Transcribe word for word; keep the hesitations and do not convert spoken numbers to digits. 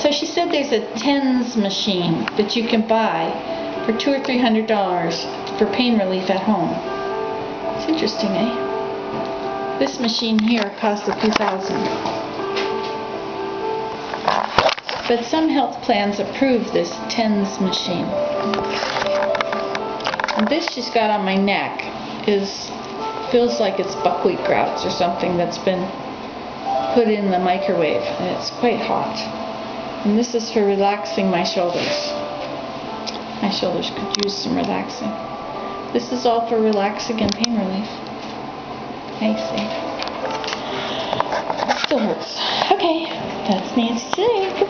So she said there's a TENS machine that you can buy for two or three hundred dollars for pain relief at home. It's interesting, eh? This machine here costs a few thousand. But some health plans approve this TENS machine. And this she's got on my neck is feels like it's buckwheat grounds or something that's been put in the microwave, and it's quite hot. And this is for relaxing my shoulders. My shoulders could use some relaxing. This is all for relaxing and pain relief. I see. It still hurts. Okay, that's Nancy today.